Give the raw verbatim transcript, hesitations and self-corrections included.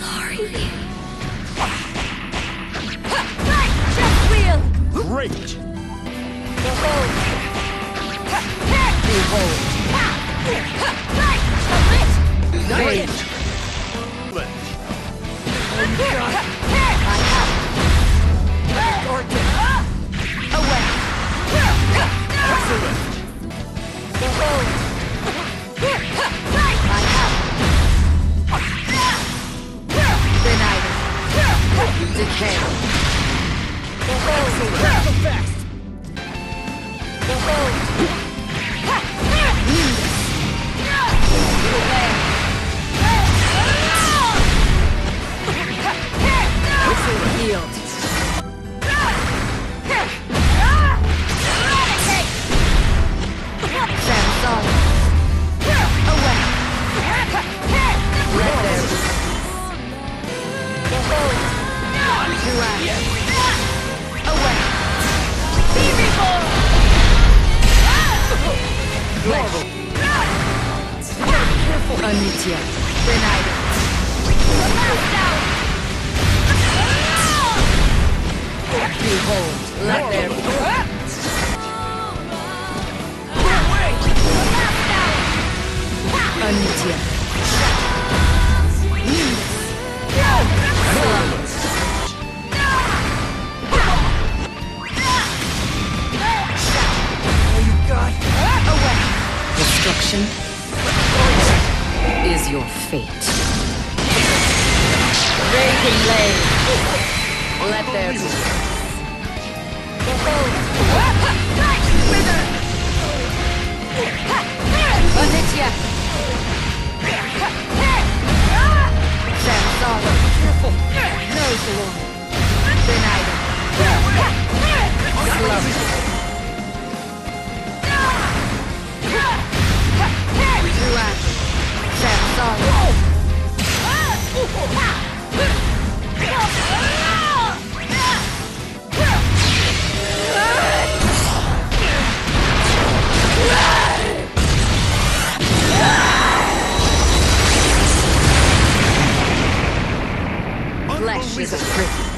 sorry. Just wheel! Great! Behold! Behold. Great! I have it. Orchid. Away. Excellent! Behold! I have it. Denied it. Decay. Behold! Excellent! Fast! Behold! Healed. Samsung. Away. Red there. Behold! Duran. Away. Be reborn! Flesh. Anitya. Denied it. Last down! Behold. Let there be. Last down! Anitya. Destruction is your fate. Raging blade. Let there be. Wither! Anitya. Samsung. Careful! No glory. Denied it. Slow. Duran. Samsung. Flesh is a prison.